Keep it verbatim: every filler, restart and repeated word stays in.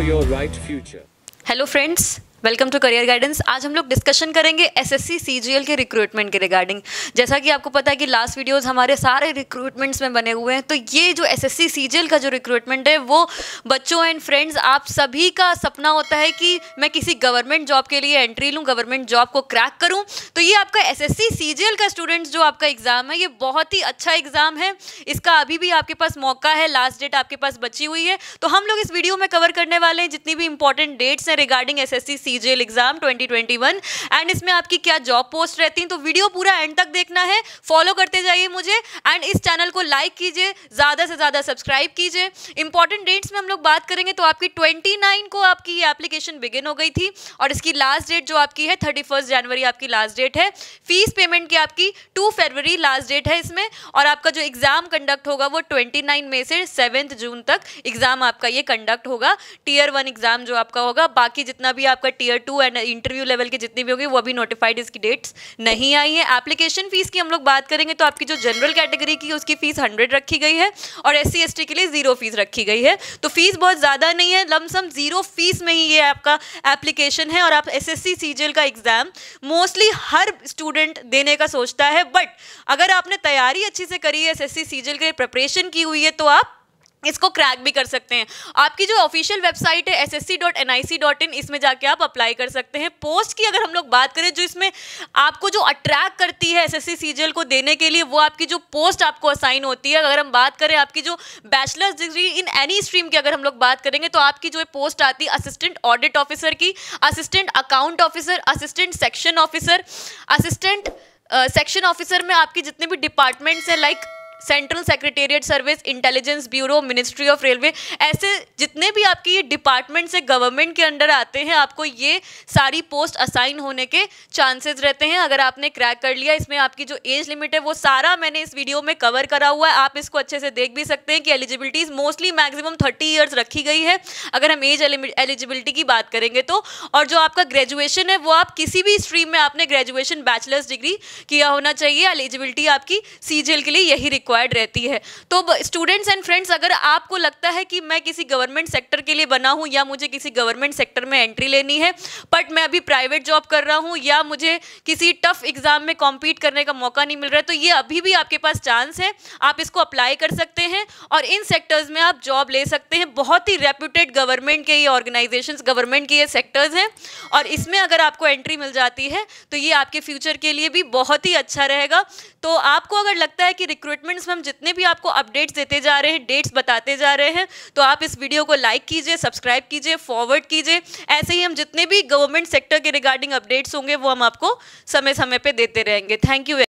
your right future. Hello friends, welcome to career guidance. आज हम लोग डिस्कशन करेंगे एसएससी सीजीएल के रिक्रूटमेंट के रिगार्डिंग। जैसा कि आपको पता है कि लास्ट वीडियोस हमारे सारे रिक्रूटमेंट्स में बने हुए हैं, तो ये जो एसएससी सीजीएल का जो रिक्रूटमेंट है वो बच्चों एंड फ्रेंड्स आप सभी का सपना होता है कि मैं किसी गवर्नमेंट जॉब के लिए एंट्री लूँ, गवर्नमेंट जॉब को क्रैक करूँ। तो ये आपका एसएससी सीजीएल का स्टूडेंट्स जो आपका एग्ज़ाम है, ये बहुत ही अच्छा एग्ज़ाम है। इसका अभी भी आपके पास मौका है, लास्ट डेट आपके पास बची हुई है। तो हम लोग इस वीडियो में कवर करने वाले हैं जितनी भी इंपॉर्टेंट डेट्स हैं regarding SSC CGL exam twenty twenty one and इसमें आपकी क्या जॉब पोस्ट रहती हैं। तो वीडियो पूरा एंड तक देखना है, फॉलो करते जाइए मुझे एंड इस चैनल को लाइक कीजिए, ज़्यादा से ज़्यादा सब्सक्राइब कीजिए। इंपॉर्टेंट डेट्स में हम लोग बात करेंगे तो आपकी उनतीस को आपकी ये एप्लीकेशन बिगिन हो गई थी और इसकी लास्ट डेट जो आपकी है थर्टी फर्स्ट जनवरी आपकी लास्ट डेट है। फीस पेमेंट की आपकी टू फरवरी लास्ट डेट है इसमें, और आपका जो एग्जाम कंडक्ट होगा वो उनतीस मई से सेवेंथ जून तक एग्जाम आपका ये कंडक्ट होगा। टीयर वन एग्जाम जो आपका होगा, बाकी जितना भी आपका tier two and interview level की जितनी भी होगी वो अभी नोटिफाइड इसकी डेट्स नहीं आई है। एप्लीकेशन फीस की हम लोग बात करेंगे तो आपकी जो जनरल कैटेगरी की उसकी फीस हंड्रेड रखी गई है और एस सी एस टी के लिए जीरो फीस रखी गई है। तो फीस बहुत ज़्यादा नहीं है, लमसम जीरो फीस में ही ये आपका एप्लीकेशन है। और आप एस एस सी सीजीएल का एग्जाम मोस्टली हर स्टूडेंट देने का सोचता है, बट अगर आपने तैयारी अच्छी से करी है, एस एस सी सीजीएल के लिए प्रिपरेशन की हुई है, तो आप इसको क्रैक भी कर सकते हैं। आपकी जो ऑफिशियल वेबसाइट है S S C dot N I C dot in, इसमें जाके आप अप्लाई कर सकते हैं। पोस्ट की अगर हम लोग बात करें, जो इसमें आपको जो अट्रैक्ट करती है एसएससी सीजीएल को देने के लिए, वो आपकी जो पोस्ट आपको असाइन होती है। अगर हम बात करें आपकी जो bachelor's degree in any stream की अगर हम लोग बात करेंगे तो आपकी जो पोस्ट आती है असिस्टेंट ऑडिट ऑफिसर की, assistant account officer, assistant section officer, assistant section officer में आपकी जितने भी डिपार्टमेंट्स हैं like central secretariat service, intelligence bureau, ministry of railway, ऐसे जितने भी आपकी ये डिपार्टमेंट से गवर्नमेंट के अंडर आते हैं, आपको ये सारी पोस्ट असाइन होने के चांसेस रहते हैं अगर आपने क्रैक कर लिया। इसमें आपकी जो एज लिमिट है वो सारा मैंने इस वीडियो में कवर करा हुआ है, आप इसको अच्छे से देख भी सकते हैं कि eligibilities mostly maximum thirty years रखी गई है अगर हम एज एलिजिबिलिटी की बात करेंगे तो। और जो आपका ग्रेजुएशन है वो आप किसी भी स्ट्रीम में आपने ग्रेजुएशन बैचलर्स डिग्री किया होना चाहिए। एलिजिबिलिटी आपकी सीजीएल के लिए यही रिक्वायर्ड रहती है। तो स्टूडेंट्स एंड फ्रेंड्स, अगर आपको लगता है कि मैं किसी गवर्नमेंट सेक्टर के लिए बना हूं या मुझे किसी गवर्नमेंट सेक्टर में एंट्री लेनी है, बट मैं अभी प्राइवेट जॉब कर रहा हूं या मुझे किसी टफ एग्जाम में कॉम्पीट करने का मौका नहीं मिल रहा है, तो ये अभी भी आपके पास चांस है, आप इसको अप्लाई कर सकते हैं और इन सेक्टर्स में आप जॉब ले सकते हैं। बहुत ही रेप्यूटेड गवर्नमेंट के ये ऑर्गेनाइजेशंस, गवर्नमेंट के ये सेक्टर्स हैं और इसमें अगर आपको एंट्री मिल जाती है तो ये आपके फ्यूचर के लिए भी बहुत ही अच्छा रहेगा। तो आपको अगर लगता है कि रिक्रूटमेंट्स में हम जितने भी आपको अपडेट्स देते जा रहे हैं, डेट्स बताते जा रहे हैं, तो आप इस वीडियो को लाइक कीजिए, सब्सक्राइब कीजिए, फॉरवर्ड कीजिए। ऐसे ही हम जितने भी गवर्नमेंट सेक्टर के रिगार्डिंग अपडेट्स होंगे वो हम आपको समय समय पे देते रहेंगे। Thank you.